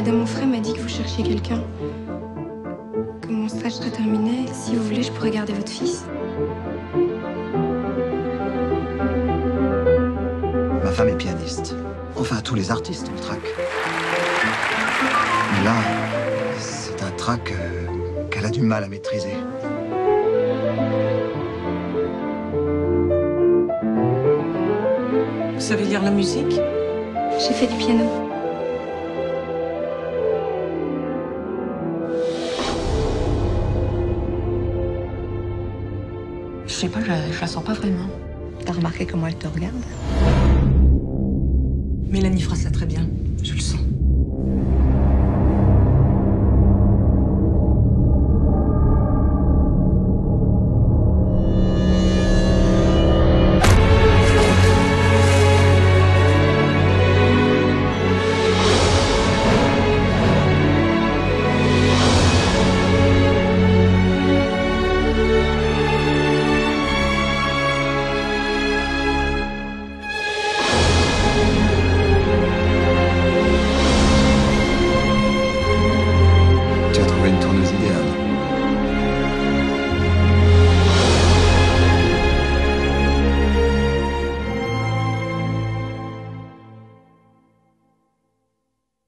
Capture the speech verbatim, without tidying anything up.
Madame Onfray m'a dit que vous cherchiez quelqu'un. Que mon stage serait terminé. Si vous voulez, je pourrais garder votre fils. Ma femme est pianiste. Enfin, tous les artistes ont le trac. Mais là, c'est un trac euh, qu'elle a du mal à maîtriser. Vous savez lire la musique? J'ai fait du piano. Je sais pas, je, je la sens pas vraiment. T'as remarqué comment elle te regarde? Mélanie fera ça très bien, je le sens.